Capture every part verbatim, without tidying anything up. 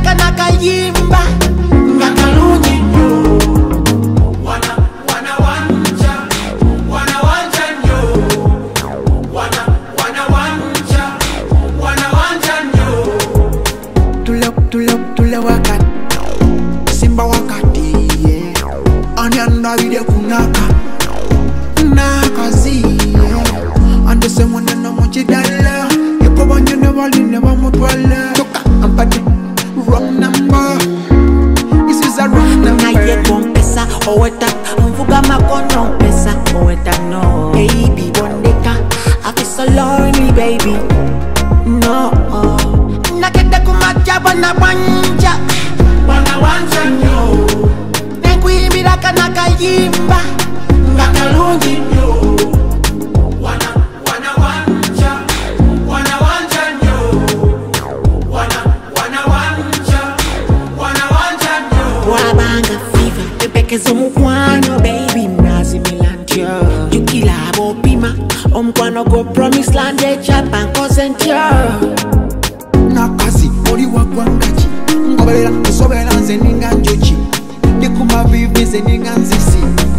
kana kayimba ngakalungi nyo wana wana wanja wana wanja nyo wana wana wanja wana wanja nyo tula tula tula wakati simba wakati yeah anyanda vide kunaka nakazi yeah ande se mwana na mochi dala yeko banyene wali ne ba mutwala toka ampati wrong number. This is a wrong number. Na ye kompesa oweta mvuga makono pesa oweta no baby bondeka I feel so lonely baby no na kende kumacha bana wanja bana wanja nyo nenkuimbira kana kayimba ngakalungi nyo wana wana wanja wana wanja nyo wana wana wanja wana wanja nyo wabanga fever tepekezo mukwano baby mrazi milantio yukila bopima omkwano go promise land e chapa consentio nakazi oli wagwangachi ngobera kusobera nze ninga njochi ndikuma vivi ze ninga nzisi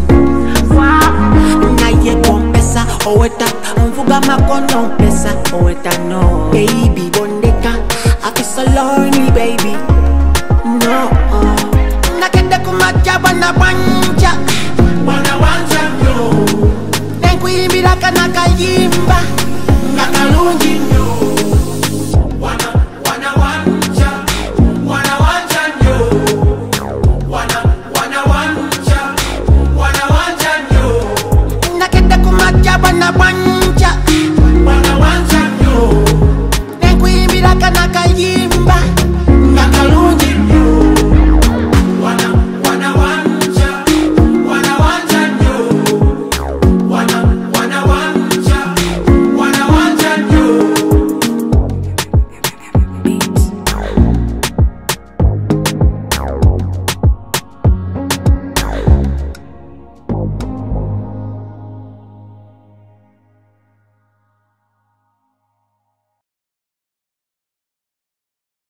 na ye kompesa oweta mvuga makono pesa oweta no baby bondeka I feel so lonely baby no na kende kumacha bana wanja bana wanja nyo nenkuimbira kana kayimba ngakalungi nyo